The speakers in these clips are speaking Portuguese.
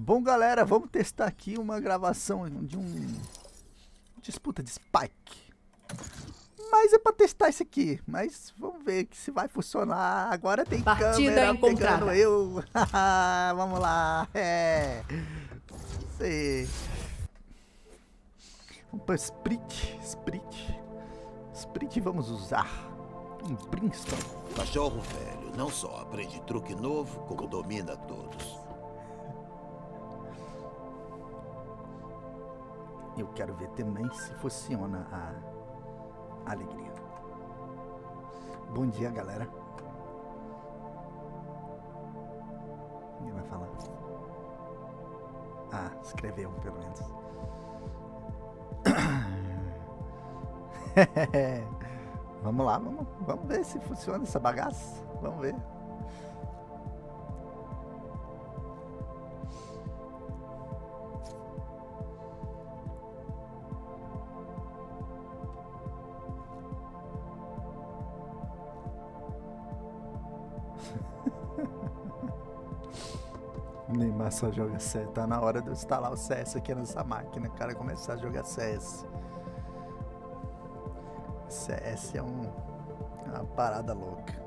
Bom, galera, vamos testar aqui uma gravação de disputa de Spike. Mas é pra testar isso aqui. Mas vamos ver se vai funcionar. Agora tem câmera pegando eu. Vamos lá. Sei. Vamos pra Sprit vamos usar um Princeton. Cachorro velho não só aprende truque novo, como domina todos. Eu quero ver também se funciona a alegria. Bom dia, galera. Ninguém vai falar. Ah, escreveu, pelo menos. Vamos lá, vamos ver se funciona essa bagaça. Vamos ver. O Neymar só joga CS. Tá na hora de eu instalar o CS aqui nessa máquina, cara, começar a jogar CS. CS é uma parada louca.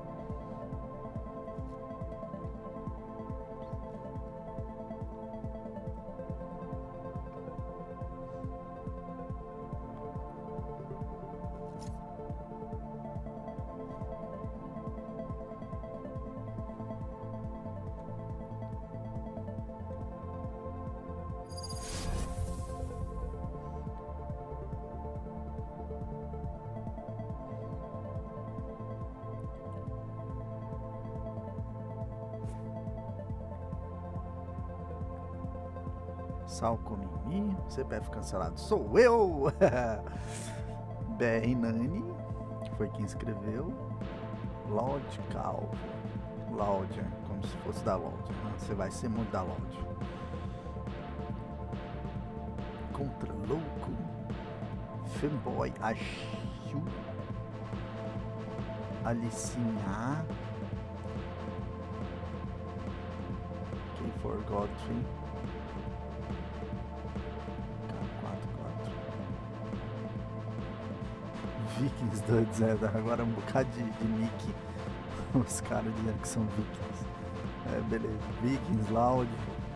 Sal Comini, CPF cancelado, sou eu! BR Nani, que foi quem escreveu. Loud Cal, Loud, como se fosse da Loud. Você vai ser muito da Loud. Contra Louco, Fanboy, Achu, Alicinha, K4 Godfrey. Vikings doidos, agora um bocado de nick. Os caras dizendo que são Vikings. Beleza. Vikings, Loud.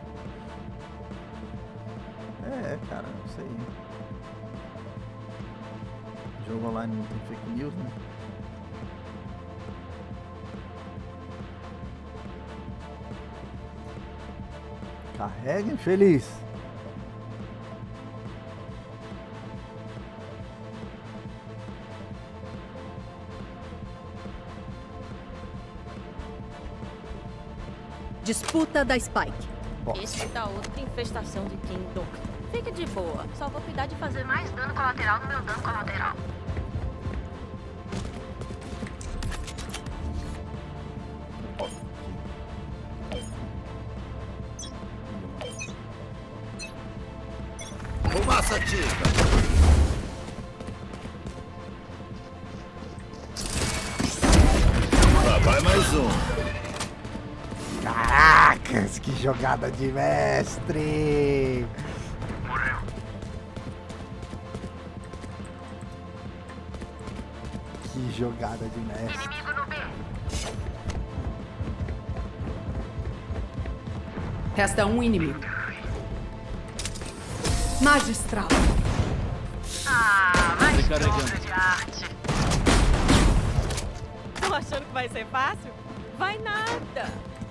Cara, não sei. Jogo online não tem fake news, né? Carrega, infeliz. Disputa da Spike. Esse tá outra infestação de Kingdom. Fique de boa, só vou cuidar de fazer mais dano colateral no meu dano colateral. Fumaça tica! Lá vai mais um. Caracas, que jogada de mestre! Morreu. Que jogada de mestre! Inimigo no B. Resta um inimigo. Magistral. Mais obra de arte. Estão achando que vai ser fácil? Vai nada!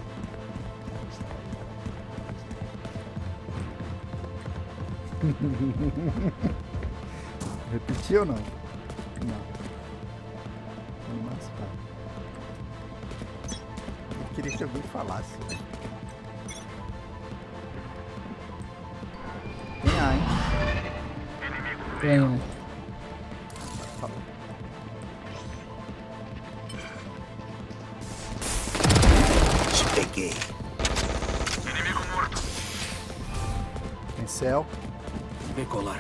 Repetiu ou não? Não. Nossa, tá. Eu queria que alguém falasse. Tem A, hein? Tem, né? Falou. Peguei. Inimigo morto. Tem céu. Decolar.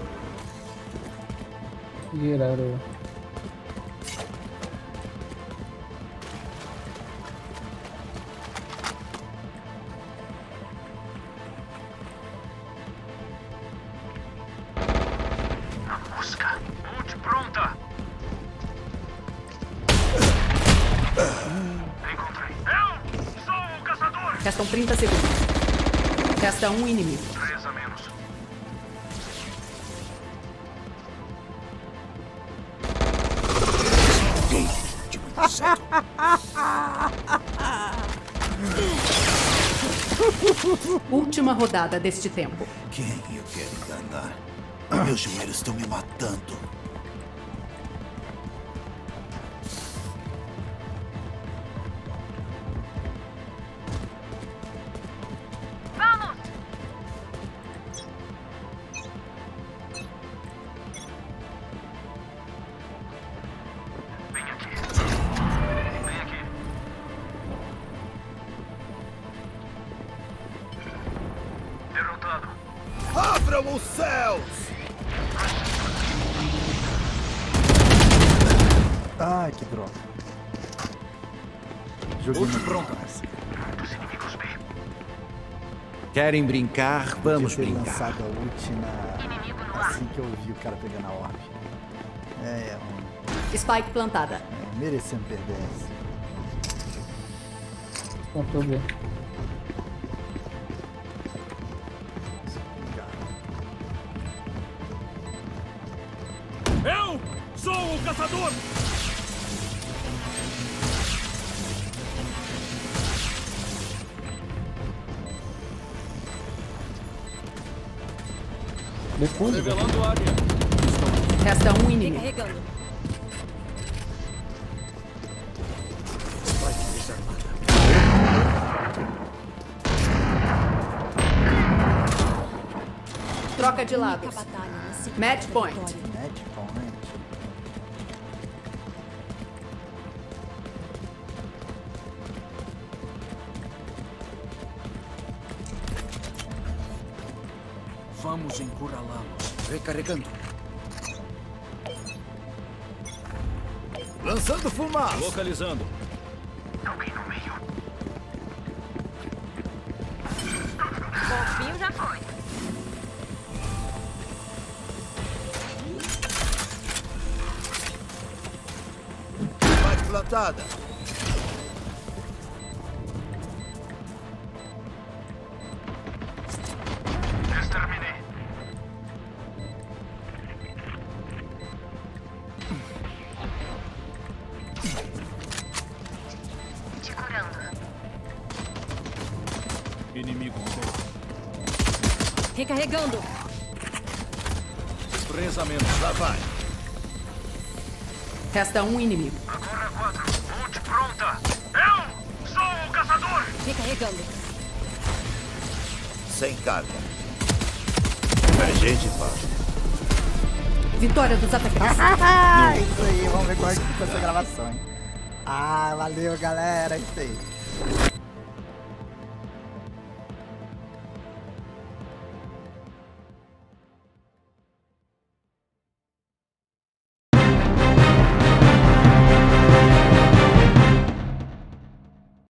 Giraram. Restam 30 segundos. Resta um inimigo. 3 a menos. Gay de muito cedo. Última rodada deste tempo. Quem eu quero enganar? Meus joelhos estão me matando. Vem aqui. Vem aqui. Derrotado. Abram os céus! Ai, que droga. Joguei Ult muito pronta. massa. Dos inimigos B. Querem brincar? Vamos Podia ter brincar. lançado a ult assim que eu vi o cara pegando a orbe. Spike plantada. Merecendo perder essa. Pontou B. Eu sou o caçador! Depois, Revelando área. Resta um inimigo. Carregando. Troca de lados. Match point. Match point. Vamos encurralá-los. Recarregando. Lançando fumaça! Localizando. Alguém no meio. Golfinho já foi. Mais plantada! Exterminei. Te curando. Inimigo B. Recarregando. 3 a menos. Lá vai! Resta um inimigo. Agora 4. Ult pronta. Eu sou o caçador. Recarregando. Sem carga. A gente vai. Vitória dos atacantes. Isso aí, vamos ver qual é que ficou essa gravação, hein? Ah, valeu, galera. Isso aí.